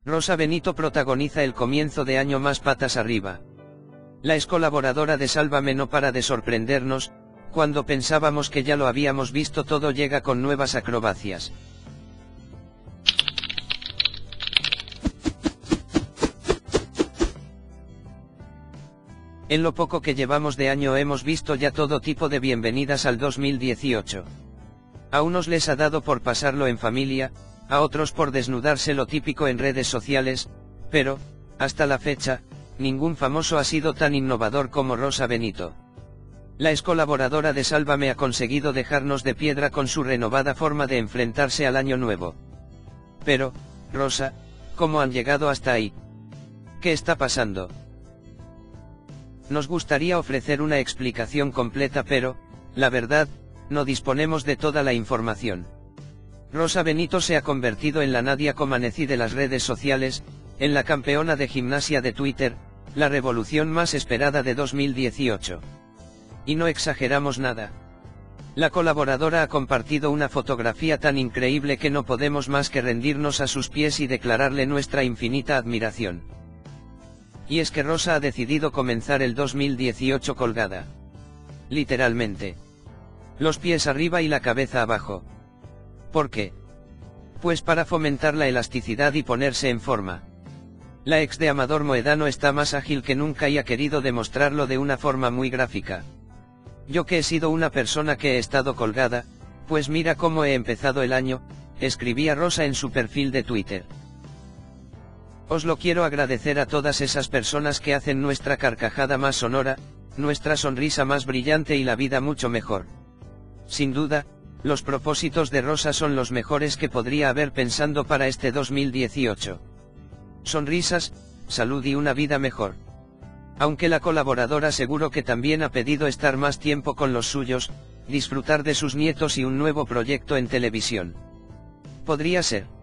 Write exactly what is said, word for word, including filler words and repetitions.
Rosa Benito protagoniza el comienzo de año más patas arriba. La ex colaboradora de Sálvame no para de sorprendernos, cuando pensábamos que ya lo habíamos visto todo llega con nuevas acrobacias. En lo poco que llevamos de año hemos visto ya todo tipo de bienvenidas al dos mil dieciocho. A unos les ha dado por pasarlo en familia, a otros por desnudarse lo típico en redes sociales, pero, hasta la fecha, ningún famoso ha sido tan innovador como Rosa Benito. La ex colaboradora de Sálvame ha conseguido dejarnos de piedra con su renovada forma de enfrentarse al año nuevo. Pero, Rosa, ¿cómo han llegado hasta ahí? ¿Qué está pasando? Nos gustaría ofrecer una explicación completa pero, la verdad, no disponemos de toda la información. Rosa Benito se ha convertido en la Nadia Comaneci de las redes sociales, en la campeona de gimnasia de Twitter, la revolución más esperada de dos mil dieciocho. Y no exageramos nada. La colaboradora ha compartido una fotografía tan increíble que no podemos más que rendirnos a sus pies y declararle nuestra infinita admiración. Y es que Rosa ha decidido comenzar el dos mil dieciocho colgada. Literalmente. Los pies arriba y la cabeza abajo. ¿Por qué? Pues para fomentar la elasticidad y ponerse en forma. La ex de Amador Moedano está más ágil que nunca y ha querido demostrarlo de una forma muy gráfica. Yo que he sido una persona que he estado colgada, pues mira cómo he empezado el año, escribía Rosa en su perfil de Twitter. Os lo quiero agradecer a todas esas personas que hacen nuestra carcajada más sonora, nuestra sonrisa más brillante y la vida mucho mejor. Sin duda, los propósitos de Rosa son los mejores que podría haber pensando para este dos mil dieciocho. Sonrisas, salud y una vida mejor. Aunque la colaboradora seguro que también ha pedido estar más tiempo con los suyos, disfrutar de sus nietos y un nuevo proyecto en televisión. Podría ser.